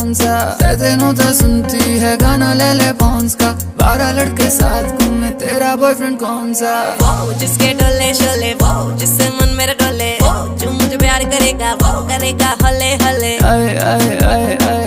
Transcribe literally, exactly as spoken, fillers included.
कौन सा, तेनों तो सुनती है गाना ले ले पॉन्स का, बारह लड़के साथ घूमे तेरा बॉयफ्रेंड कौन सा। वो जिसके डोले शोले, वो जिससे मन मेरा डोले, वो जो मुझे प्यार करेगा वो करेगा हले हले। आए आए आए आए